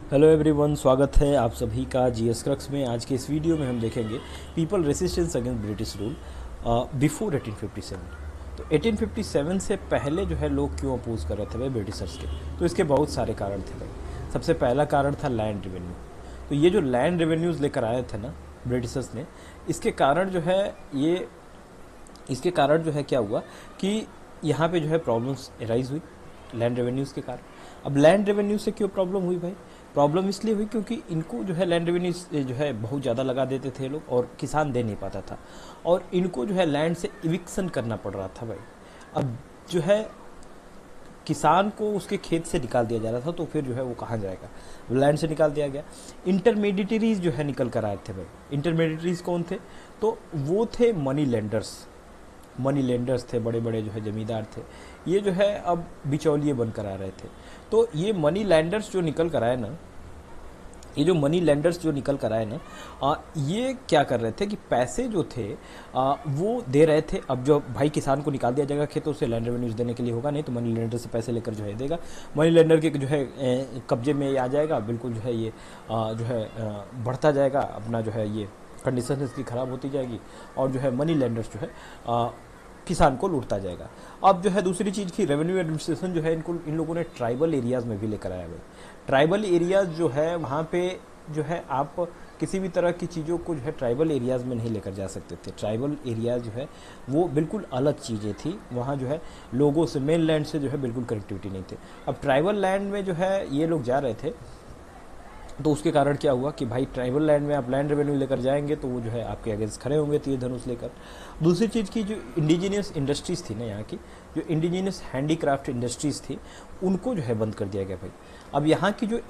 Hello everyone, स्वागत है आप सभी का जीएस क्रक्स में। आज के इस वीडियो में हम देखेंगे people resistance against British rule before 1857। तो 1857 से पहले जो है लोग क्यों अपोज कर रहे थे भाई ब्रिटिशर्स के। तो इसके बहुत सारे कारण थे भाई। सबसे पहला कारण था लैंड रेवेन्यू। तो ये जो लैंड रेवेन्यूज़ लेकर आए थे ना ब्रिटिशर्स ने, इसके कारण जो है क्या हुआ कि यहाँ पे जो है प्रॉब्लम्स एराइज हुई लैंड रेवेन्यूज़ के कारण। अब लैंड रेवेन्यू से क्यों प्रॉब्लम हुई भाई? प्रॉब्लम इसलिए हुई क्योंकि इनको जो है लैंड रेवेन्यू जो है बहुत ज़्यादा लगा देते थे लोग और किसान दे नहीं पाता था, और इनको जो है लैंड से इविक्शन करना पड़ रहा था भाई। अब जो है किसान को उसके खेत से निकाल दिया जा रहा था, तो फिर जो है वो कहाँ जाएगा? लैंड से निकाल दिया गया। इंटरमीडिएटरीज जो है निकल कर आए थे भाई। इंटरमीडिएटरीज कौन थे? तो वो थे मनी लेंडर्स थे, बड़े बड़े जो है जमींदार थे। ये जो है अब बिचौलिए बनकर आ रहे थे। तो ये मनी लैंडर्स जो निकल कर आए ना, ये क्या कर रहे थे कि पैसे जो थे वो दे रहे थे। अब जो भाई किसान को निकाल दिया जाएगा खेतों से, लैंड रेवेन्यूज देने के लिए होगा नहीं, तो मनी लेंडर से पैसे लेकर जो है देगा। मनी लेंडर के जो है कब्जे में आ जाएगा, बिल्कुल जो है ये जो है बढ़ता जाएगा अपना, जो है ये कंडीशन इसकी ख़राब होती जाएगी, और जो है मनी लेंडर्स जो है किसान को लूटता जाएगा। अब जो है दूसरी चीज़ की रेवेन्यू एडमिनिस्ट्रेशन जो है इन लोगों ने ट्राइबल एरियाज़ में भी लेकर आया भाई। ट्राइबल एरियाज़ जो है वहाँ पे जो है आप किसी भी तरह की चीज़ों को जो है ट्राइबल एरियाज़ में नहीं लेकर जा सकते थे। ट्राइबल एरिया जो है वो बिल्कुल अलग चीज़ें थी। वहाँ जो है लोगों से, मेन लैंड से जो है बिल्कुल कनेक्टिविटी नहीं थी। अब ट्राइबल लैंड में जो है ये लोग जा रहे थे, तो उसके कारण क्या हुआ कि भाई ट्राइबल लैंड में आप लैंड रेवेन्यू लेकर जाएंगे तो वो जो है आपके अगेंस्ट खड़े होंगे तीर धनुष लेकर। दूसरी चीज़ की जो इंडिजीनियस इंडस्ट्रीज़ थी ना, यहाँ की जो इंडिजीनियस हैंडीक्राफ्ट इंडस्ट्रीज़ थी, उनको जो है बंद कर दिया गया भाई। अब यहाँ की जो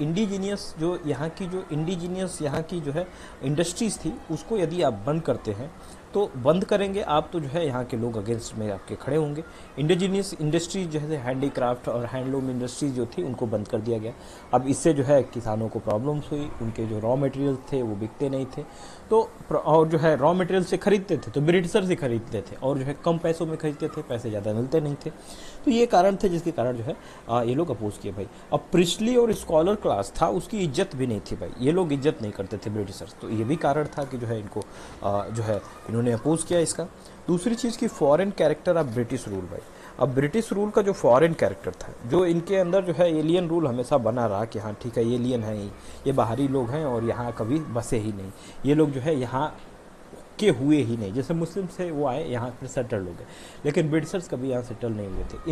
इंडिजीनियस यहाँ की जो है इंडस्ट्रीज़ थी, उसको यदि आप बंद करते हैं तो बंद करेंगे आप, तो जो है यहाँ के लोग अगेंस्ट में आपके खड़े होंगे। इंडिजीनियस इंडस्ट्रीज जो है हैंडीक्राफ्ट और हैंडलूम इंडस्ट्रीज जो थी, उनको बंद कर दिया गया। अब इससे जो है किसानों को प्रॉब्लम्स हुई, उनके जो रॉ मटेरियल थे वो बिकते नहीं थे। तो और जो है रॉ मटेरियल से खरीदते थे तो ब्रिटिशर से खरीदते थे, और जो है कम पैसों में खरीदते थे, पैसे ज़्यादा मिलते नहीं थे। तो ये कारण थे जिसके कारण जो है ये लोग अपोज किए भाई। अब प्रिस्टली और स्कॉलर क्लास था, उसकी इज्जत भी नहीं थी भाई। ये लोग इज्जत नहीं करते थे ब्रिटिशर्स, तो ये भी कारण था कि जो है इनको जो है इन्होंने अपोज किया इसका। दूसरी चीज़ की foreign character of British rule भाई। अब ब्रिटिश रूल का जो फॉरेन कैरेक्टर था, जो इनके अंदर जो है एलियन रूल हमेशा बना रहा कि हाँ ठीक है, एलियन है, ये बाहरी लोग हैं और यहाँ कभी बसे ही नहीं, ये लोग जो है यहाँ के हुए ही नहीं। जैसे मुस्लिम से वो आए यहाँ पर सेटल हो गए, लेकिन ब्रिटिशर्स कभी यहाँ सेटल नहीं हुए थे।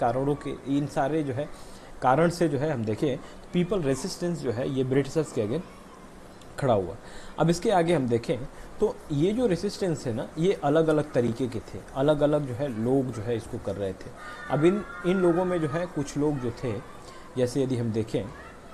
इन सारे जो है कारण से जो है हम देखें पीपल रेसिस्टेंस जो है ये ब्रिटिशर्स के अगेंस्ट खड़ा हुआ। अब इसके आगे हम देखें तो ये जो रेसिस्टेंस है ना, ये अलग अलग तरीके के थे, अलग अलग जो है लोग जो है इसको कर रहे थे। अब इन लोगों में जो है कुछ लोग जो थे, जैसे यदि हम देखें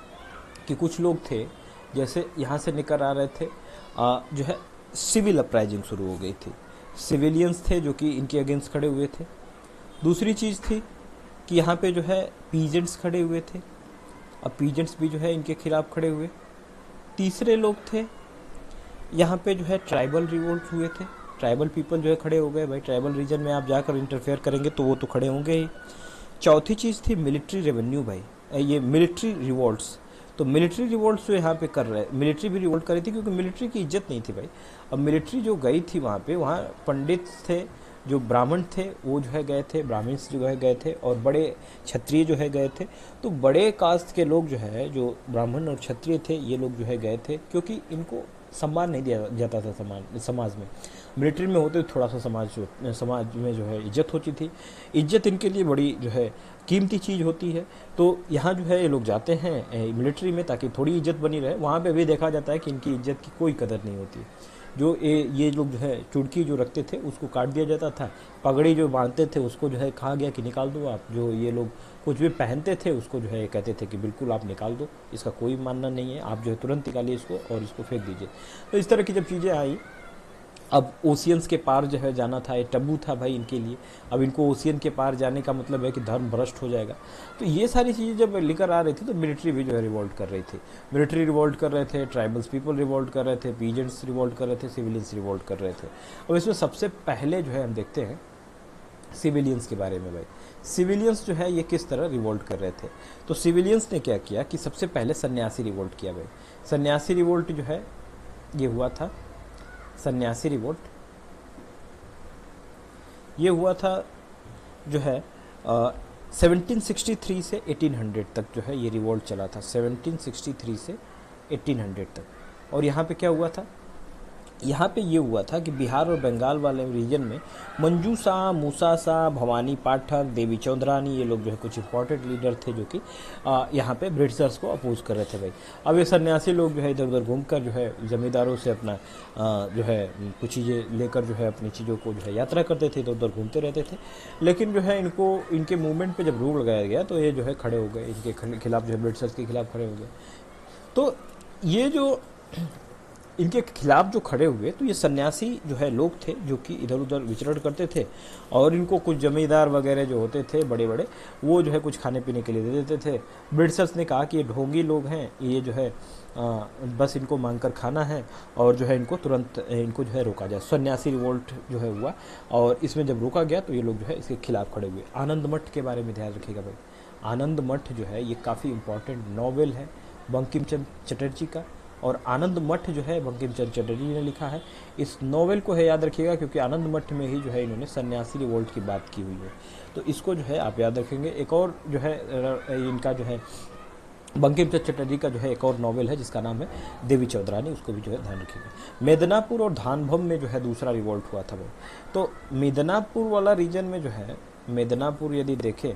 कि कुछ लोग थे जैसे यहाँ से निकल आ रहे थे, जो है सिविल अपराइजिंग शुरू हो गई थी। सिविलियंस थे जो कि इनके अगेंस्ट खड़े हुए थे। दूसरी चीज़ थी कि यहाँ पे जो है पीजेंट्स खड़े हुए थे, अब पीजेंट्स भी जो है इनके खिलाफ खड़े हुए। तीसरे लोग थे यहाँ पे जो है ट्राइबल रिवोल्ट हुए थे, ट्राइबल पीपल जो है खड़े हो गए भाई। ट्राइबल रीजन में आप जाकर इंटरफेयर करेंगे तो वो तो खड़े होंगे ही। चौथी चीज़ थी मिलिट्री रेवेन्यू भाई, ये मिलिट्री रिवोल्ट्स। तो मिलिट्री रिवोल्ट्स जो यहाँ पे कर रहे, मिलिट्री भी रिवोल्ट कर रही थी क्योंकि मिलिट्री की इज्जत नहीं थी भाई। अब मिलिट्री जो गई थी वहाँ पे, वहाँ पंडित थे, जो ब्राह्मण थे वो जो है गए थे, ब्राह्मण्स जो है गए थे, और बड़े क्षत्रिय जो है गए थे। तो बड़े कास्ट के लोग जो है, जो ब्राह्मण और क्षत्रिय थे, ये लोग जो है गए थे क्योंकि इनको सम्मान नहीं दिया जाता था समाज में। मिलिट्री में होते थोड़ा सा समाज में जो है इज्जत होती थी। इज्जत इनके लिए बड़ी जो है कीमती चीज़ होती है। तो यहाँ जो है ये लोग जाते हैं मिलिट्री में ताकि थोड़ी इज्जत बनी रहे। वहाँ पे भी देखा जाता है कि इनकी इज्जत की कोई कदर नहीं होती। जो ये लोग जो है चुड़की जो रखते थे उसको काट दिया जाता था, पगड़ी जो बांधते थे उसको जो है कहा गया कि निकाल दो आप। जो ये लोग कुछ भी पहनते थे उसको जो है कहते थे कि बिल्कुल आप निकाल दो, इसका कोई मानना नहीं है, आप जो है तुरंत निकालिए इसको और इसको फेंक दीजिए। तो इस तरह की जब चीज़ें आई, अब ओशियंस के पार जो है जाना था, ये टबू था भाई इनके लिए। अब इनको ओशियन के पार जाने का मतलब है कि धर्म भ्रष्ट हो जाएगा। तो ये सारी चीज़ें जब लेकर आ रही थी तो मिलिट्री भी जो है रिवोल्ट कर रही थी। मिलिट्री रिवोल्ट कर रहे थे, ट्राइबल्स पीपल रिवोल्ट कर रहे थे, पीजेंट्स रिवोल्ट कर रहे थे, सिविलियंस रिवोल्ट कर रहे थे। अब इसमें सबसे पहले जो है हम देखते हैं सिविलियंस के बारे में भाई। सिविलियंस जो है ये किस तरह रिवोल्ट कर रहे थे। तो सिविलियंस ने क्या किया कि सबसे पहले सन्यासी रिवोल्ट किया भाई। सन्यासी रिवोल्ट जो है ये हुआ था, सन्यासी रिवोल्ट ये हुआ था जो है 1763 से 1800 तक जो है ये रिवोल्ट चला था, 1763 से 1800 तक। और यहाँ पे क्या हुआ था, यहाँ पे ये हुआ था कि बिहार और बंगाल वाले रीजन में मंजूसा, मूसा, भवानी पाठक, देवी चौधरानी, ये लोग जो है कुछ इंपॉर्टेंट लीडर थे जो कि यहाँ पे ब्रिटिशर्स को अपोज कर रहे थे भाई। अब ये सन्यासी लोग जो है इधर उधर घूमकर जो है जमींदारों से अपना जो है कुछ चीज़ें लेकर जो है अपनी चीज़ों को जो है यात्रा करते थे, इधर उधर घूमते रहते थे। लेकिन जो है इनको इनके मूवमेंट पर जब रूल लगाया गया तो ये जो है खड़े हो गए, इनके खिलाफ जो है ब्रिटिशर्स के खिलाफ खड़े हो गए। तो ये जो इनके खिलाफ जो खड़े हुए, तो ये सन्यासी जो है लोग थे जो कि इधर उधर विचरण करते थे, और इनको कुछ जमींदार वगैरह जो होते थे बड़े बड़े, वो जो है कुछ खाने पीने के लिए दे देते थे। ब्रिटिशर्स ने कहा कि ये ढोंगी लोग हैं, ये जो है बस इनको मांग कर खाना है, और जो है इनको तुरंत इनको जो है रोका जाए। सन्यासी रिवोल्ट जो है हुआ, और इसमें जब रोका गया तो ये लोग जो है इसके खिलाफ खड़े हुए। आनंद मठ के बारे में ध्यान रखिएगा भाई। आनंद मठ जो है ये काफ़ी इंपॉर्टेंट नॉवेल है बंकिम चंद्र चटर्जी का, और आनंद मठ जो है बंकिम चंद्र चटर्जी ने लिखा है। इस नॉवेल को है याद रखिएगा, क्योंकि आनंद मठ में ही जो है इन्होंने सन्यासी रिवोल्ट की बात की हुई है, तो इसको जो है आप याद रखेंगे। एक और जो है इनका जो है बंकिम चंद्र चटर्जी का जो है एक और नॉवेल है जिसका नाम है देवी चौधरानी, उसको भी जो है ध्यान रखिएगा। मेदिनीपुर और धानभम में जो है दूसरा रिवोल्ट हुआ था वो। तो मेदिनीपुर वाला रीजन में जो है, मेदिनीपुर यदि देखें,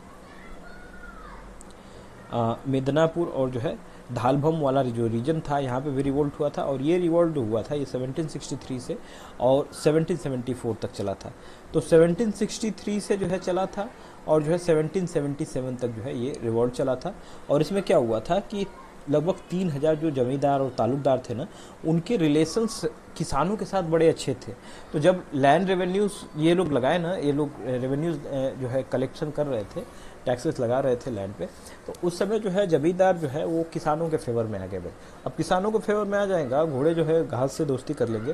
मेदिनीपुर और जो है धालभम वाला जो रीजन था, यहाँ पे भी रिवोल्ट हुआ था, और ये रिवोल्ट हुआ था ये 1763 से और 1774 तक चला था। तो 1763 से जो है चला था, और जो है 1777 तक जो है ये रिवोल्ट चला था। और इसमें क्या हुआ था कि लगभग 3000 जो जमींदार और तालुकदार थे ना, उनके रिलेशंस किसानों के साथ बड़े अच्छे थे। तो जब लैंड रेवेन्यूज ये लोग लगाए ना, ये लोग रेवेन्यूज जो है कलेक्शन कर रहे थे, टैक्सेस लगा रहे थे लैंड पे, तो उस समय जो है जमींदार जो है वो किसानों के फेवर में आ गए भाई। अब किसानों के फेवर में आ जाएगा, घोड़े जो है घास से दोस्ती कर लेंगे,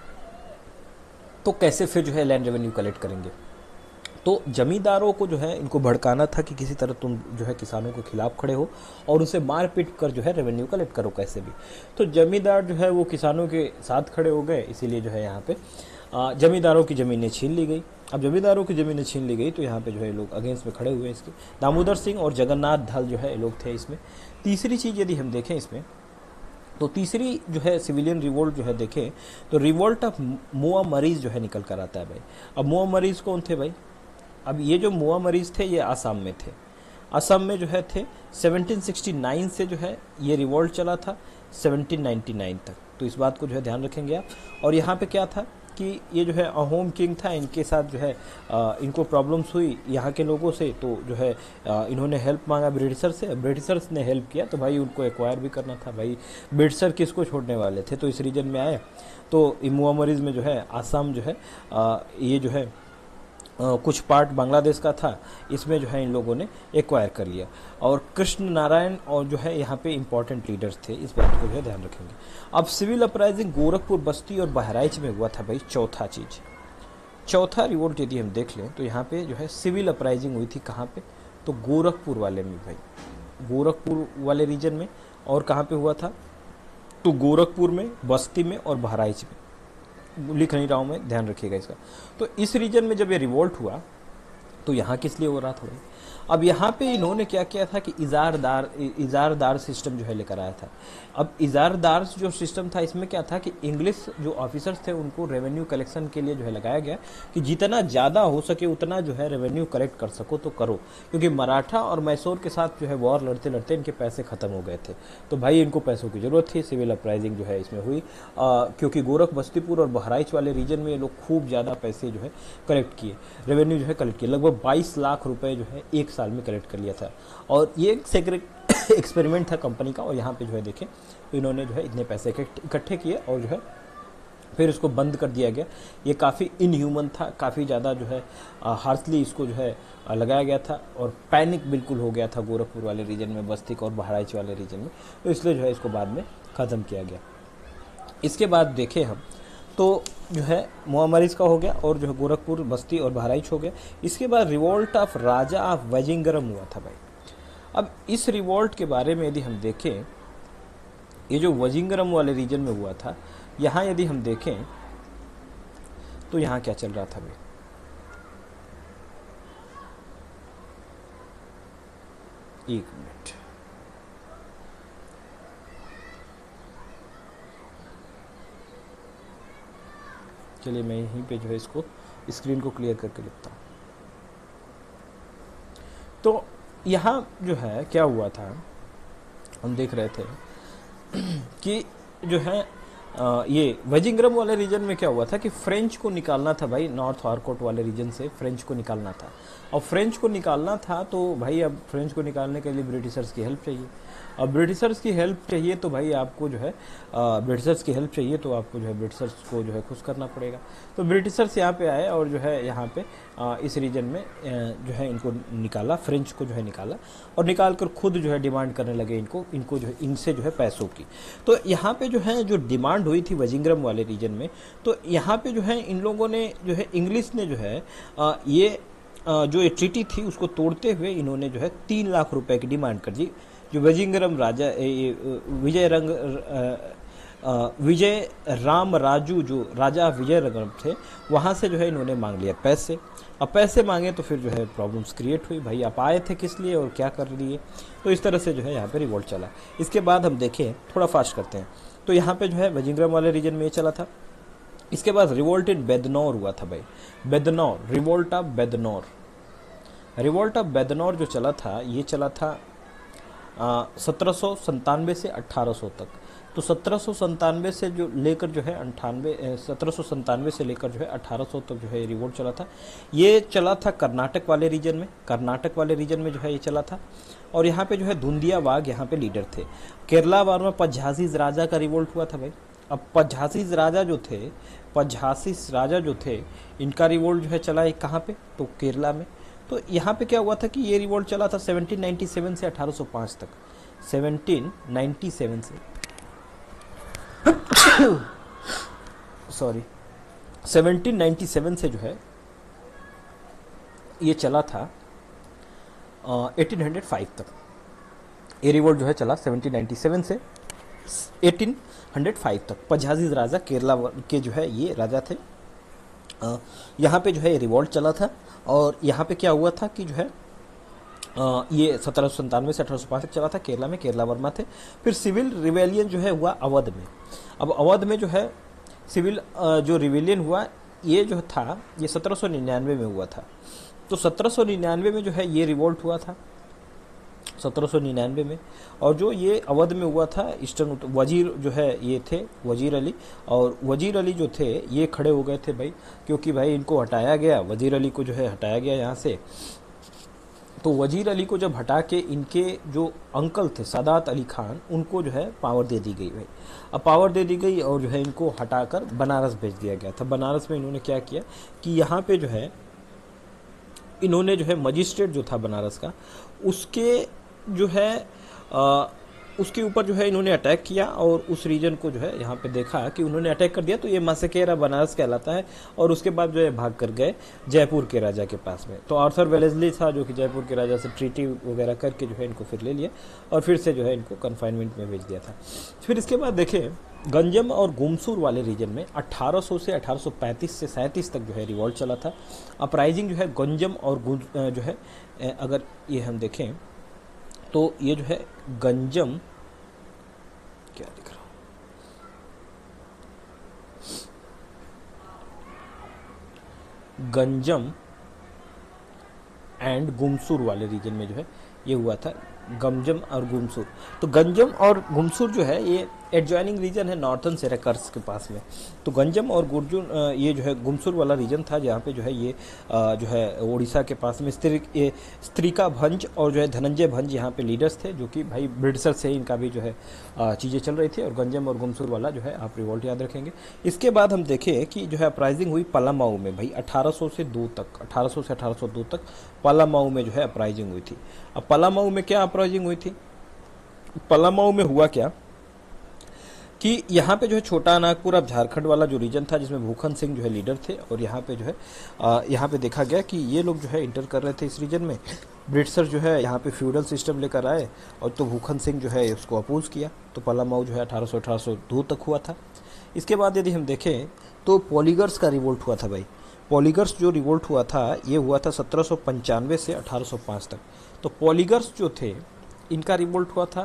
तो कैसे फिर जो है लैंड रेवेन्यू कलेक्ट करेंगे। तो जमींदारों को जो है इनको भड़काना था कि किसी तरह तुम जो है किसानों के खिलाफ खड़े हो और उसे मार पीट कर जो है रेवेन्यू कलेक्ट करो कैसे भी। तो जमींदार जो है वो किसानों के साथ खड़े हो गए, इसीलिए जो है यहाँ पे जमींदारों की ज़मीनें छीन ली गई। अब जमींदारों की ज़मीनें छीन ली गई तो यहाँ पे जो है लोग अगेंस्ट में खड़े हुए हैं इसके। दामोदर सिंह और जगन्नाथ धल जो है लोग थे इसमें। तीसरी चीज़ यदि हम देखें इसमें, तो तीसरी जो है सिविलियन रिवोल्ट जो है देखें तो रिवोल्ट ऑफ मुआ मरीज जो है निकल कर आता है भाई। अब मुआ मरीज कौन थे भाई? अब ये जो मुआ मरीज थे ये आसाम में थे, असम में जो है थे। 1769 से जो है ये रिवोल्ट चला था 1799 तक, तो इस बात को जो है ध्यान रखेंगे आप। और यहाँ पे क्या था कि ये जो है अहोम किंग था, इनके साथ जो है इनको प्रॉब्लम्स हुई यहाँ के लोगों से, तो जो है इन्होंने हेल्प मांगा ब्रिटिशर से। ब्रिटिशर्स ने हेल्प किया तो भाई उनको एक्वायर भी करना था भाई, ब्रिटिशर किसको छोड़ने वाले थे। तो इस रीजन में आए, तो मुआ मरीज में जो है आसाम जो है ये जो है कुछ पार्ट बांग्लादेश का था, इसमें जो है इन लोगों ने एक्वायर कर लिया। और कृष्ण नारायण और जो है यहाँ पे इंपॉर्टेंट लीडर्स थे, इस बात को जो है ध्यान रखेंगे। अब सिविल अपराइजिंग गोरखपुर, बस्ती और बहराइच में हुआ था भाई। चौथा चीज, चौथा रिवोल्ट यदि हम देख लें तो यहाँ पे जो है सिविल अपराइजिंग हुई थी कहाँ पे, तो गोरखपुर वाले में भाई, गोरखपुर वाले रीजन में। और कहाँ पे हुआ था, तो गोरखपुर में, बस्ती में और बहराइच में। लिख नहीं रहा हूँ मैं, ध्यान रखिएगा इसका। तो इस रीजन में जब ये रिवोल्ट हुआ तो यहाँ किस लिए हो रहा था भाई? अब यहाँ पे इन्होंने क्या किया था कि इजारदार सिस्टम जो है लेकर आया था। अब इजारदार जो सिस्टम था इसमें क्या था कि इंग्लिश जो ऑफिसर्स थे उनको रेवेन्यू कलेक्शन के लिए जो है लगाया गया कि जितना ज़्यादा हो सके उतना जो है रेवेन्यू कलेक्ट कर सको तो करो, क्योंकि मराठा और मैसूर के साथ जो है वॉर लड़ते लड़ते इनके पैसे खत्म हो गए थे। तो भाई इनको पैसों की जरूरत थी, सिविल अपराइजिंग जो है इसमें हुई, क्योंकि गोरख, बस्तीपुर और बहराइच वाले रीजन में ये लोग खूब ज़्यादा पैसे जो है कलेक्ट किए, रेवेन्यू जो है कलेक्ट किए। लगभग 22 लाख रुपए जो है एक साल में कलेक्ट कर लिया था। और ये एक सेक्रेट एक्सपेरिमेंट था कंपनी का, और यहाँ पे जो है देखें तो इन्होंने जो है इतने पैसे इकट्ठे किए और जो है फिर इसको बंद कर दिया गया। ये काफ़ी इनह्यूमन था, काफ़ी ज़्यादा जो है हार्शली इसको जो है लगाया गया था, और पैनिक बिल्कुल हो गया था गोरखपुर वाले रीजन में, बस्ती और बहराइच वाले रीजन में, तो इसलिए जो है इसको बाद में ख़त्म किया गया। इसके बाद देखें हम तो जो है मुआमरीज का हो गया, और जो है गोरखपुर, बस्ती और बहराइच हो गया। इसके बाद revolt of Raja of Vizianagaram हुआ था भाई। अब इस रिवोल्ट के बारे में यदि हम देखें, ये जो वजिंगरम वाले रीजन में हुआ था, यहाँ यदि हम देखें तो यहाँ क्या चल रहा था भाई। एक मिनट, चलिए मैं यहीं पे जो है इसको स्क्रीन को क्लियर करके लिखता हूँ। तो यहाँ जो है क्या हुआ था, हम देख रहे थे कि जो है ये वजिंगरम वाले रीजन में क्या हुआ था कि फ्रेंच को निकालना था भाई, नॉर्थ आर्कोट वाले रीजन से फ्रेंच को निकालना था। और फ्रेंच को निकालना था तो भाई अब फ्रेंच को निकालने के लिए ब्रिटिशर्स की हेल्प चाहिए। अब ब्रिटिशर्स की हेल्प चाहिए तो भाई आपको जो है ब्रिटिशर्स की हेल्प चाहिए तो आपको जो है ब्रिटिशर्स को जो है खुश करना पड़ेगा। तो ब्रिटिशर्स यहाँ पे आए और जो है यहाँ पे इस रीजन में जो है इनको निकाला, फ्रेंच को जो है निकाला, और निकाल कर खुद जो है डिमांड करने लगे इनको जो है इनसे जो है पैसों की। तो यहाँ पे जो है जो डिमांड हुई थी वजिंगरम वाले रीजन में, तो यहाँ पे जो है इन लोगों ने जो है इंग्लिश ने जो है ये जो ये ट्रीटी थी उसको तोड़ते हुए इन्होंने जो है 3 लाख रुपए की डिमांड कर दी। जो वजिंगरम राजा विजय राम राजू जो राजा विजय रंगम थे, वहाँ से जो है इन्होंने मांग लिया पैसे। अब पैसे मांगे तो फिर जो है प्रॉब्लम्स क्रिएट हुई, भाई आप आए थे किस लिए और क्या कर लिए। तो इस तरह से जो है यहाँ पे रिवोल्ट चला। इसके बाद हम देखें, थोड़ा फास्ट करते हैं, तो यहाँ पे जो है वजिंगरम वाले रीजन में ये चला था। इसके बाद रिवोल्ट इन बेदनौर हुआ था भाई, Bednur, revolt of Bednur. Revolt of Bednur जो चला था ये चला था 1797 से 1800 तक। तो 1797 से जो लेकर जो है 1797 से लेकर जो है 1800 तक जो है रिवोल्ट चला था। ये चला था कर्नाटक वाले रीजन में, कर्नाटक वाले रीजन में जो है ये चला था। और यहाँ पे जो है धुंधिया वाघ यहाँ पे लीडर थे। केरला वार में पझासीज राजा का रिवोल्ट हुआ था भाई। अब पझासीज राजा जो थे इनका रिवोल्ट जो है चला है कहाँ पे, तो केरला में। तो यहाँ पे क्या हुआ था कि ये रिवोल्ट चला था 1797 से 1805 तक। 1797 से सॉरी 1797 से जो है ये चला था 1805 तक। ये रिवोल्ट जो है चला 1797 से 1805 तक। पझाजीज राजा केरला के जो है ये राजा थे। यहाँ पे जो है रिवोल्ट चला था। और यहाँ पे क्या हुआ था कि जो है ये 1797 से 1805 तक चला था, केरला में केरला वर्मा थे। फिर सिविल रिवेलियन जो है हुआ अवध में। अब अवध में जो है सिविल जो रिवेलियन हुआ ये जो था ये 1799 में हुआ था। तो 1799 में जो है ये रिवोल्ट हुआ था 1799 में। और जो ये अवध में हुआ था ईस्टर्न वजीर जो है ये थे वजीर अली। और वजीर अली जो थे ये खड़े हो गए थे भाई, क्योंकि भाई इनको हटाया गया, वजीर अली को जो है हटाया गया यहाँ से। तो वजीर अली को जब हटा के इनके जो अंकल थे सादात अली खान, उनको जो है पावर दे दी गई भाई। अब पावर दे दी गई और जो है इनको हटाकर बनारस भेज दिया गया था। बनारस में इन्होंने क्या किया कि यहाँ पे जो है इन्होंने जो है मजिस्ट्रेट जो था बनारस का उसके जो है उसके ऊपर जो है इन्होंने अटैक किया। और उस रीजन को जो है यहाँ पे देखा कि उन्होंने अटैक कर दिया, तो ये मासेकेरा बनारस कहलाता है। और उसके बाद जो है भाग कर गए जयपुर के राजा के पास में। तो आर्थर वेलेस्ली था जो कि जयपुर के राजा से ट्रीटी वगैरह करके जो है इनको फिर ले लिया और फिर से जो है इनको कन्फाइनमेंट में भेज दिया था। फिर इसके बाद देखें गंजम और गुमसूर वाले रीजन में 1800 से 1835 से 37 तक जो है रिवॉल्ट चला था। अपराइजिंग जो है गंजम और जो है अगर ये हम देखें तो ये जो है गंजम, क्या लिख रहा हूं, गंजम एंड गुमसूर वाले रीजन में जो है ये हुआ था, गंजम और गुमसूर। तो गंजम और गुमसूर जो है ये एडजॉइनिंग रीजन है नॉर्थन सेरेकर्स के पास में। तो गंजम और गुर्जुन ये जो है गुमसूर वाला रीजन था जहाँ पे जो है ये जो है उड़ीसा के पास में स्त्रिका भंज और जो है धनंजय भंज यहाँ पे लीडर्स थे, जो कि भाई ब्रिटिशर से इनका भी जो है चीज़ें चल रही थी। और गंजम और गुमसूर वाला जो है आप रिवॉल्ट याद रखेंगे। इसके बाद हम देखें कि जो है अपराइजिंग हुई पलामाऊ में भाई 1800 से 1802 तक पलामाऊ में जो है अपराइजिंग हुई थी। अब पलामाऊ में क्या अपराइजिंग हुई थी, पलामाऊ में हुआ क्या कि यहाँ पे जो है छोटा नागपुर अब झारखंड वाला जो रीजन था जिसमें भूखन सिंह जो है लीडर थे, और यहाँ पे जो है यहाँ पे देखा गया कि ये लोग जो है इंटर कर रहे थे इस रीजन में। ब्रिटिशर जो है यहाँ पे फ्यूडल सिस्टम लेकर आए, और तो भूखन सिंह जो है उसको अपोज किया, तो पलामाऊ जो है 1800-1802 तक हुआ था। इसके बाद यदि हम देखें तो पॉलीगर्स का रिवोल्ट हुआ था भाई। पॉलीगर्स जो रिवोल्ट हुआ था ये हुआ था 1795 से 1805 तक। तो पॉलीगर्स जो थे इनका रिवोल्ट हुआ था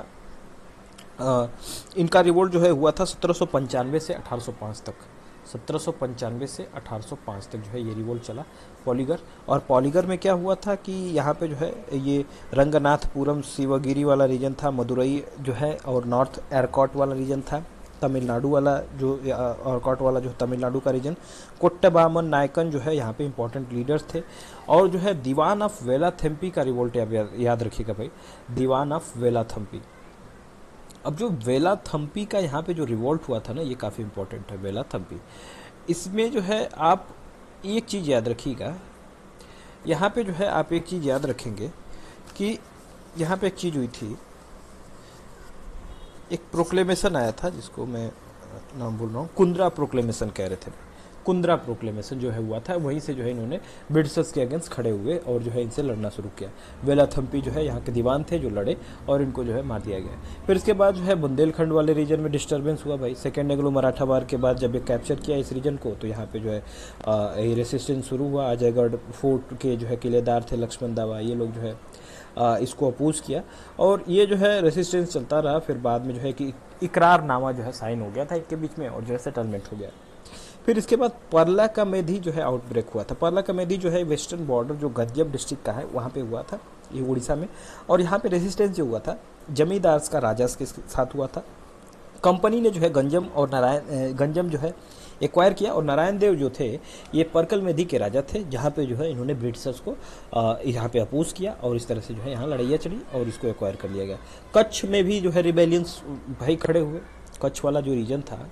इनका रिवोल्ट जो है हुआ था 1795 से 1805 तक। 1795 से 1805 तक जो है ये रिवोल्ट चला पॉलीगर। और पॉलीगर में क्या हुआ था कि यहाँ पे जो है ये रंगनाथपुरम शिवगिरी वाला रीजन था, मदुरई जो है, और नॉर्थ एरकॉट वाला रीजन था, तमिलनाडु वाला जो एरकॉट वाला जो तमिलनाडु का रीजन। कोट्टबामन नायकन जो है यहाँ पे इंपॉर्टेंट लीडर्स थे। और जो है दीवान ऑफ वेलाथेम्पी का रिवोल्ट याद रखिएगा भाई, दीवान ऑफ वेलाथेम्पी। अब जो वेलाथम्पी का यहाँ पे जो रिवोल्ट हुआ था ना, ये काफ़ी इंपॉर्टेंट है वेलाथम्पी। इसमें जो है आप एक चीज़ याद रखिएगा, यहाँ पे जो है आप एक चीज़ याद रखेंगे कि यहाँ पे एक चीज़ हुई थी, एक प्रोक्लेमेशन आया था जिसको मैं नाम बोल रहा हूँ, कुंद्रा प्रोक्लेमेशन कह रहे थे। कुंद्रा प्रोक्लेमेशन जो है हुआ था, वहीं से जो है इन्होंने ब्रिटिशर्स के अगेंस्ट खड़े हुए और जो है इनसे लड़ना शुरू किया। वेलाथम्पी जो है यहाँ के दीवान थे जो लड़े और इनको जो है मार दिया गया। फिर इसके बाद जो है बुंदेलखंड वाले रीजन में डिस्टर्बेंस हुआ भाई। सेकेंड एंग्लो मराठा वार के बाद जब ये कैप्चर किया इस रीजन को, तो यहाँ पे जो है रेसिस्टेंस शुरू हुआ। अजयगढ़ फोर्ट के जो है किलेदार थे लक्ष्मण दावा, ये लोग जो है इसको अपोज किया, और ये जो है रेसिस्टेंस चलता रहा। फिर बाद में जो है कि इकरारनामा जो है साइन हो गया था इनके बीच में, और जो है सेटलमेंट हो गया। फिर इसके बाद परला का मेधी जो है आउटब्रेक हुआ था। परला का मेधी जो है वेस्टर्न बॉर्डर जो गंजम डिस्ट्रिक्ट का है वहाँ पे हुआ था, ये उड़ीसा में। और यहाँ पे रेजिस्टेंस जो हुआ था जमींदार का राजा के साथ हुआ था। कंपनी ने जो है गंजम जो है एक्वायर किया, और नारायण देव जो थे ये परकल मेधी के राजा थे, जहाँ पे जो है इन्होंने ब्रिटिशर्स को यहाँ पे अपोज किया, और इस तरह से जो है यहाँ लड़ाइयाँ चली और इसको एक्वायर कर लिया गया। कच्छ में भी जो है रिबेलियंस भाई खड़े हुए। कच्छ वाला जो रीजन था,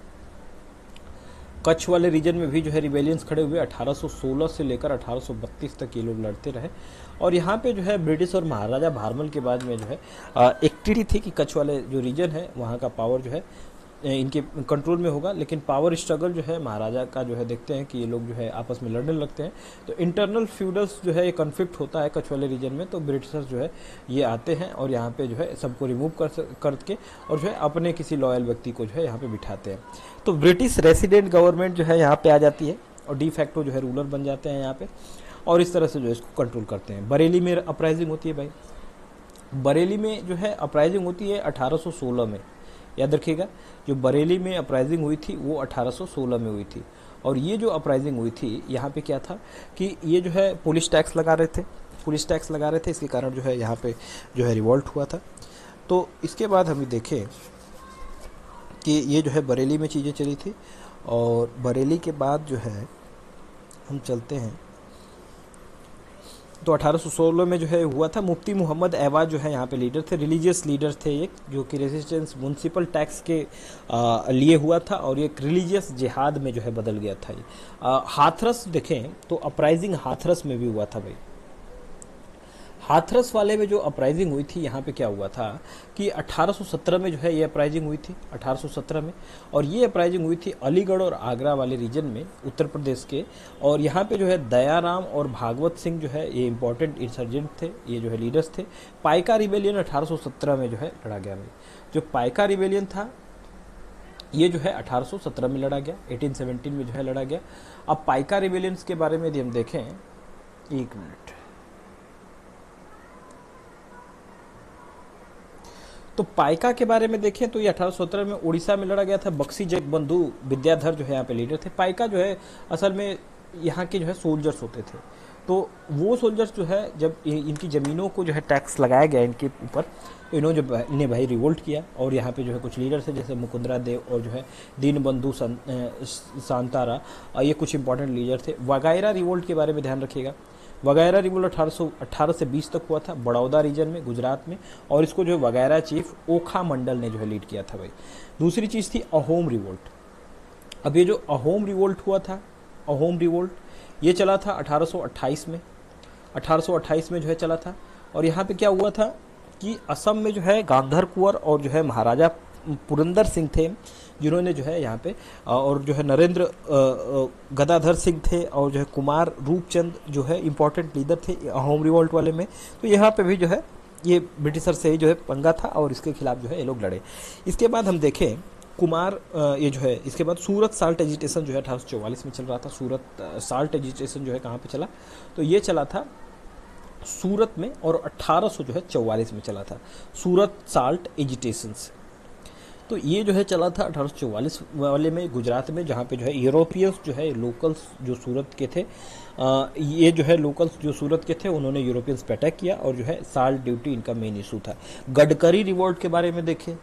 कच्छ वाले रीजन में भी जो है रिबेलियंस खड़े हुए। 1816 से लेकर 1832 तक ये लोग लड़ते रहे। और यहाँ पे जो है ब्रिटिश और महाराजा भारमल के बाद में जो है एक ट्रीटी थी कि कच्छ वाले जो रीजन है वहाँ का पावर जो है इनके कंट्रोल में होगा। लेकिन पावर स्ट्रगल जो है महाराजा का जो है देखते हैं कि ये लोग जो है आपस में लड़ने लगते हैं, तो इंटरनल फ्यूडल्स जो है ये कन्फ्लिक्ट होता है कच्छ वाले रीजन में। तो ब्रिटिशर्स जो है ये आते हैं और यहाँ पे जो है सबको रिमूव करके और जो है अपने किसी लॉयल व्यक्ति को जो है यहाँ पे बिठाते हैं। तो ब्रिटिश रेसिडेंट गवर्नमेंट जो है यहाँ पे आ जाती है और डी फैक्टो जो है रूलर बन जाते हैं यहाँ पे, और इस तरह से जो है इसको कंट्रोल करते हैं। बरेली में अपराइजिंग होती है भाई। बरेली में जो है अपराइजिंग होती है 1816 में, याद रखिएगा। जो बरेली में अपराइजिंग हुई थी वो 1816 में हुई थी। और ये जो अपराइजिंग हुई थी यहाँ पे क्या था कि ये जो है पुलिस टैक्स लगा रहे थे, इसके कारण जो है यहाँ पे जो है रिवॉल्ट हुआ था। तो इसके बाद हम देखें कि ये जो है बरेली में चीज़ें चली थी, और बरेली के बाद जो है हम चलते हैं तो 1816 में जो है हुआ था। मुफ्ती मोहम्मद एवाज जो है यहाँ पे लीडर थे, रिलीजियस लीडर थे एक, जो कि रेजिस्टेंस म्यूनसिपल टैक्स के लिए हुआ था, और एक रिलीजियस जिहाद में जो है बदल गया था ये। हाथरस देखें तो अपराइजिंग हाथरस में भी हुआ था भाई। हाथरस वाले में जो अपराइजिंग हुई थी यहाँ पे क्या हुआ था कि 1817 में जो है ये अपराइजिंग हुई थी 1817 में, और ये अपराइजिंग हुई थी अलीगढ़ और आगरा वाले रीजन में उत्तर प्रदेश के। और यहाँ पे जो है दयाराम और भागवत सिंह जो है ये इंपॉर्टेंट इंसर्जेंट थे, ये जो है लीडर्स थे। पाइका रिबेलियन 1817 में जो है लड़ा गया भाई। जो पाइका रिबेलियन था ये जो है 1817 में लड़ा गया, 1817 में जो है लड़ा गया। अब पाइका रिबेलियंस के बारे में यदि हम देखें, एक मिनट, तो पाइका के बारे में देखें तो ये 1817 में उड़ीसा में लड़ा गया था। बक्सी जगबंधु विद्याधर जो है यहाँ पे लीडर थे। पाइका जो है असल में यहाँ के जो है सोल्जर्स होते थे। तो वो सोल्जर्स जो है जब इनकी ज़मीनों को जो है टैक्स लगाया गया इनके ऊपर, इन्हें भाई रिवोल्ट किया। और यहाँ पे जो है कुछ लीडर्स थे जैसे मुकुंदरा देव और जो है दीनबंधु सांतारा, ये कुछ इंपॉर्टेंट लीडर थे। वगैरह रिवोल्ट के बारे में ध्यान रखिएगा। वगैरह रिवोल्ट 1818 से 20 तक हुआ था बड़ौदा रीजन में, गुजरात में, और इसको जो वगैरह चीफ ओखा मंडल ने जो है लीड किया था भाई। दूसरी चीज़ थी अहोम रिवोल्ट। अब ये जो अहोम रिवोल्ट हुआ था, अहोम रिवोल्ट ये चला था 1828 में, 1828 में जो है चला था। और यहाँ पे क्या हुआ था कि असम में जो है गांधर कुंवर और जो है महाराजा पुरंदर सिंह थे जिन्होंने जो है यहाँ पे और जो है नरेंद्र गदाधर सिंह थे, और जो है कुमार रूपचंद जो है इंपॉर्टेंट लीडर थे होम रिवॉल्ट वाले में। तो यहाँ पे भी जो है ये ब्रिटिशर से ही जो है पंगा था और इसके खिलाफ जो है ये लोग लड़े। इसके बाद हम देखें कुमार ये जो है इसके बाद सूरत साल्ट एजिटेशन जो है 1844 में चल रहा था। सूरत साल्ट एजिटेशन जो है कहाँ पे चला, तो ये चला था सूरत में, और 1844 में चला था सूरत साल्ट एजिटेशंस। तो ये जो है चला था 1844 वाले में गुजरात में, जहाँ पे जो है यूरोपियंस जो है लोकल्स जो सूरत के थे, ये जो है लोकल्स जो सूरत के थे उन्होंने यूरोपियंस पे अटैक किया, और जो है साल्ट ड्यूटी इनका मेन इशू था। गडकरी रिवोल्ट के बारे में देखें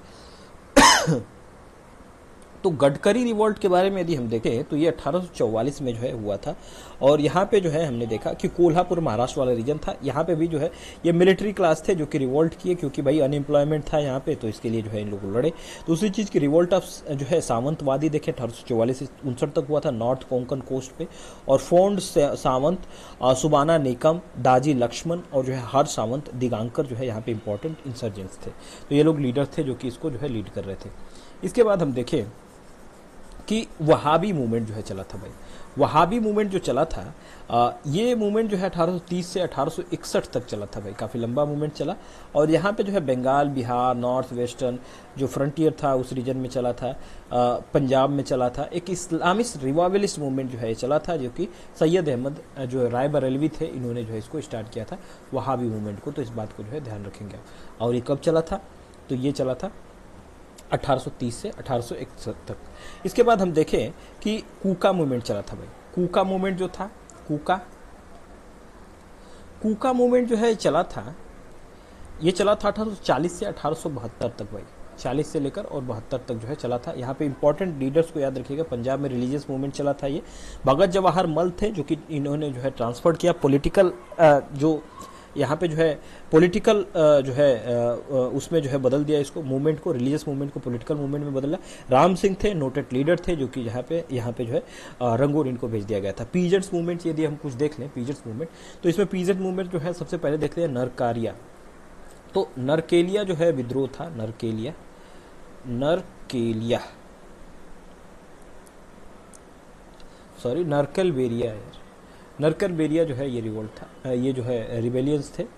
तो गडकरी रिवोल्ट के बारे में यदि हम देखें तो ये 1844 में जो है हुआ था, और यहाँ पे जो है हमने देखा कि कोल्हापुर महाराष्ट्र वाला रीजन था। यहाँ पे भी जो है ये मिलिट्री क्लास थे जो कि रिवोल्ट किए, क्योंकि भाई अनएम्प्लॉयमेंट था यहाँ पे, तो इसके लिए जो है इन लोग लड़े। दूसरी चीज़ की रिवोल्ट ऑफ जो है सावंतवादी देखे 1844 से 59 तक हुआ था नॉर्थ कोंकण कोस्ट पे, और फोंड सावंत, सुबाना निकम, दाजी लक्ष्मण और जो है हर सावंत दिगांकर जो है यहाँ पे इंपॉर्टेंट इंसर्जेंट्स थे। तो ये लोग लीडर थे जो कि इसको जो है लीड कर रहे थे। इसके बाद हम देखें कि वहाबी मूवमेंट जो है चला था भाई। वहाबी मूवमेंट जो चला था ये मूवमेंट जो है 1830 से 1861 तक चला था भाई, काफ़ी लंबा मूवमेंट चला। और यहाँ पे जो है बंगाल, बिहार, नॉर्थ वेस्टर्न जो फ्रंटियर था उस रीजन में चला था, पंजाब में चला था। एक इस्लामिस्ट रिवाइवलिस्ट मूवमेंट जो है चला था, जो कि सैयद अहमद जो राय बरेलवी थे इन्होंने जो है इसको स्टार्ट किया था वहाबी मूवमेंट को। तो इस बात को जो है ध्यान रखेंगे आप। और ये कब चला था, तो ये चला था 1830 से 1861 तक। इसके बाद हम देखें कि कूका मूवमेंट चला था भाई। कूका मूवमेंट जो था, कूका मूवमेंट जो है चला था, ये चला था 1840 से 1872 तक भाई। 40 से लेकर और 72 तक जो है चला था। यहाँ पे इंपॉर्टेंट लीडर्स को याद रखिएगा। पंजाब में रिलीजियस मूवमेंट चला था ये। भगत जवाहर मल थे जो कि इन्होंने जो है ट्रांसफर किया पॉलिटिकल जो यहाँ पे जो है पॉलिटिकल जो है उसमें जो है बदल दिया इसको, मूवमेंट को, रिलीजियस मूवमेंट को पॉलिटिकल मूवमेंट में बदला। राम सिंह थे नोटेड लीडर थे जो कि यहाँ पे जो है रंगून इनको भेज दिया गया था। पीजेंट्स मूवमेंट यदि हम कुछ देख लें, पीजेंट्स मूवमेंट, तो इसमें पीजेंट मूवमेंट जो है सबसे पहले देखते हैं नरकारिया। तो नरकेलिया जो है विद्रोह था, नरकेलिया सॉरी नरकलबेरिया यार, नरकलबेरिया जो है ये रिवोल्ट था, ये जो है रिबेलियंस थे।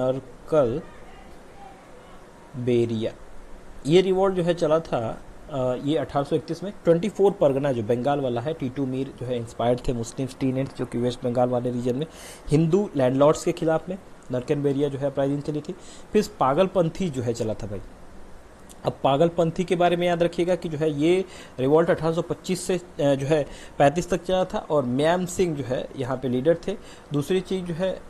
नरकलबेरिया ये रिवोल्ट जो है चला था ये 1831 में। 24 परगना जो बंगाल वाला है, टीटू मीर जो है इंस्पायर्ड थे मुस्लिम स्टीनेंट्स जो कि वेस्ट बंगाल वाले रीजन में हिंदू लैंडलॉर्ड्स के खिलाफ में नरकलबेरिया जो है अपराइजिंग चली थी। फिर पागलपंथी जो है चला था भाई। अब पागलपंथी के बारे में याद रखिएगा कि जो है ये रिवोल्ट 1825 से जो है 35 तक चला था, और म्याम सिंह जो है यहाँ पे लीडर थे। दूसरी चीज़ जो है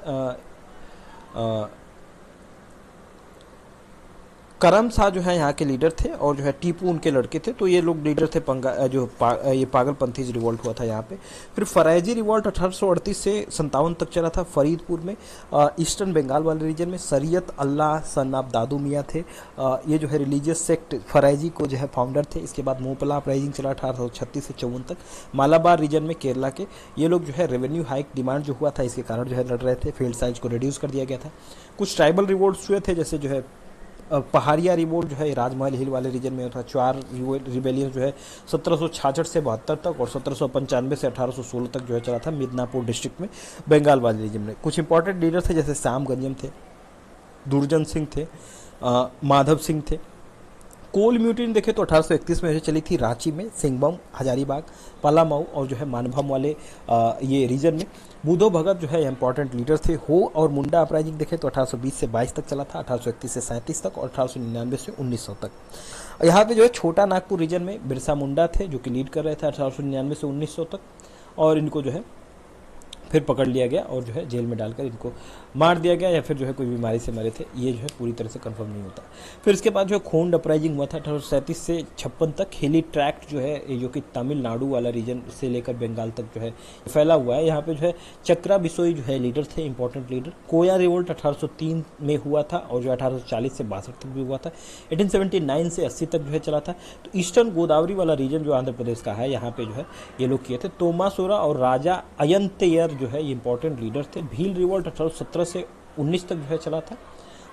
करम शाह जो है यहाँ के लीडर थे, और जो है टीपू उनके लड़के थे। तो ये लोग लीडर थे ये पागलपंथी रिवोल्ट हुआ था यहाँ पे। फिर फरैजी रिवोल्ट 1838 से 57 तक चला था फरीदपुर में, ईस्टर्न बंगाल वाले रीजन में। सरियत अल्लाह सन ऑफ दादू मियाँ थे, ये जो है रिलीजियस सेक्ट फरैजी को जो है फाउंडर थे। इसके बाद मोपला अपराइजिंग चला 1836 से 54 तक। मालाबार रीजन में केरला के ये लोग जो है रेवेन्यू हाइक डिमांड जो हुआ था इसके कारण जो है लड़ रहे थे, फील्ड साइज को रिड्यूस कर दिया गया था। कुछ ट्राइबल रिवोल्ट्स हुए थे, जैसे जो है पहाड़िया रिवोल्ट जो है राजमहल हिल वाले रीजन में था। 4 रिबेलियन जो है 1766 से 72 तक, और 1795 से 1816 तक जो है चला था मिदनापुर डिस्ट्रिक्ट में बंगाल वाले रीजन में। कुछ इंपॉर्टेंट लीडर थे जैसे श्याम गंजम थे, दुर्जन सिंह थे, माधव सिंह थे। कोल म्यूटिन देखे तो 1831 में चली थी रांची में, सिंहभूम, हजारीबाग, पलामऊ और जो है मानभम वाले ये रीजन में। बुधो भगत जो है इंपॉर्टेंट लीडर थे। हो और मुंडा अपराइजिंग देखे तो 1820 से 22 तक चला था, 1831 से 37 तक, और 1899 से 1900 तक। यहाँ पे जो है छोटा नागपुर रीजन में बिरसा मुंडा थे जो कि लीड कर रहे थे 1899 से 1900 तक, और इनको जो है फिर पकड़ लिया गया और जो है जेल में डालकर इनको मार दिया गया, या फिर जो है कोई बीमारी से मरे थे, ये जो है पूरी तरह से कंफर्म नहीं होता। फिर इसके बाद जो है खोंड अपराइजिंग हुआ था 1837 से 56 तक। हिली ट्रैक्ट जो है जो कि तमिलनाडु वाला रीजन से लेकर बंगाल तक जो है फैला हुआ है। यहाँ पे जो है चक्रा बिसोई जो है लीडर थे, इंपॉर्टेंट लीडर। कोया रिवोल्ट 1803 में हुआ था, और जो 1840 से 62 तक भी हुआ था। 1879 से 80 तक जो है चला था। तो ईस्टर्न गोदावरी वाला रीजन जो आंध्र प्रदेश का है, यहाँ पे जो है ये लोग किए थे। तोमासोरा और राजा अयंतयर जो है ये इंपॉर्टेंट लीडर थे। भील रिवोल्ट 1817 से 19 तक जो है चला था।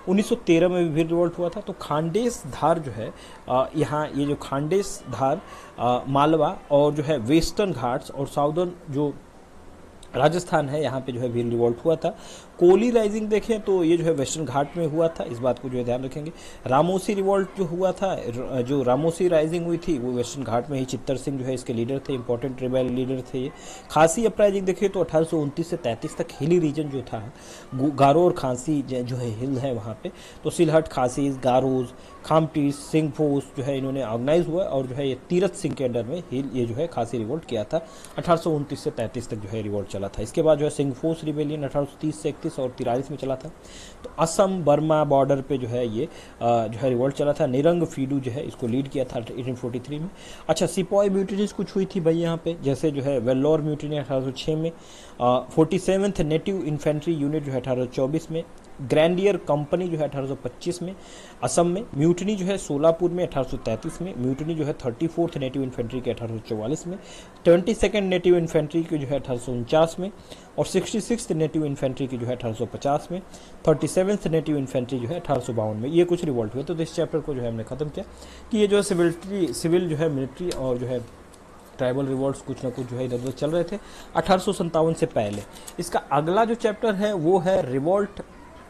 1913 में भी भील रिवॉल्ट हुआ था। तो खांडेस धार जो है यहाँ ये जो खांडेस धार मालवा और जो है वेस्टर्न घाट्स और साउदर्न जो राजस्थान है, यहाँ पे जो है भील रिवॉल्ट हुआ था। कोली राइजिंग देखें तो ये जो है वेस्टर्न घाट में हुआ था, इस बात को जो है ध्यान रखेंगे। रामोसी रिवॉल्ट जो हुआ था, जो रामोसी राइजिंग हुई थी वो वेस्टर्न घाट में ही, चित्तर सिंह जो है इसके लीडर थे, इंपॉर्टेंट रिबेल लीडर थे ये। खांसी अपराइजिंग देखें तो 1829 से 33 तक हिली रीजन जो था, गारो और खांसी जो है हिल है वहाँ पे, तो सिलहट, खासी, गारोज, खामटी, सिंहफोस जो है इन्होंने ऑर्गेनाइज हुआ और जो है ये तीरथ सिंह के अंडर में हिल ये जो है खासी रिवोल्ट किया था। 1829 से 33 तक जो है रिवोल्ट चला था। इसके बाद जो है सिंहफोस रिबेलियन 1830 से 31 और 43 में चला था। तो असम बर्मा बॉर्डर पे जो है ये जो है रिवोल्ट चला था। निरंग फीडू जो है इसको लीड किया था 1843 में। अच्छा, सिपाही म्यूटिनीज कुछ हुई थी भाई यहाँ पे, जैसे जो है वेल्लोर म्यूटिनी 1806 में, 47th नेटिव इन्फेंट्री यूनिट जो है 1824 में, ग्रैंडियर कंपनी जो है 1825 में, असम में म्यूटनी जो है सोलापुर में 1833 में, म्यूटनी जो है 34th नेटिव इन्फेंट्री के 1844 में, 22nd नेटिव इन्फेंट्री की जो है 1849 में, और 66th नेटिव इन्फेंट्री की जो है 1850 में, 37th नेटिव इन्फेंट्री जो है 1852 में। ये कुछ रिवॉल्ट हुए। तो इस चैप्टर को जो है हमने खत्म किया कि ये जो है सिविल जो है मिलिट्री और जो है ट्राइबल रिवॉल्ट्स कुछ ना कुछ जो है इधर उधर चल रहे थे 1857 से पहले। इसका अगला जो चैप्टर है वो है रिवॉल्ट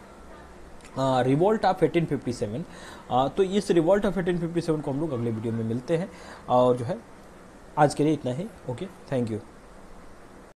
ऑफ 1857। तो इस रिवॉल्ट ऑफ 1857 को हम लोग अगले वीडियो में मिलते हैं, और जो है आज के लिए इतना ही। Okay, thank you.